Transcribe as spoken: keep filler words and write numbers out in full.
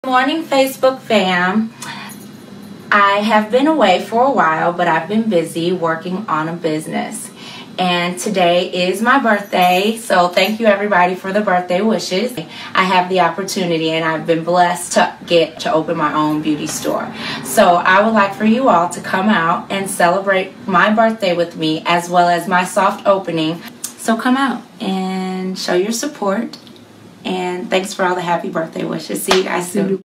Good morning, Facebook fam. I have been away for a while, but I've been busy working on a business. And today is my birthday, so thank you everybody for the birthday wishes. I have the opportunity and I've been blessed to get to open my own beauty store. So I would like for you all to come out and celebrate my birthday with me as well as my soft opening. So come out and show your support. And thanks for all the happy birthday wishes. See you guys soon.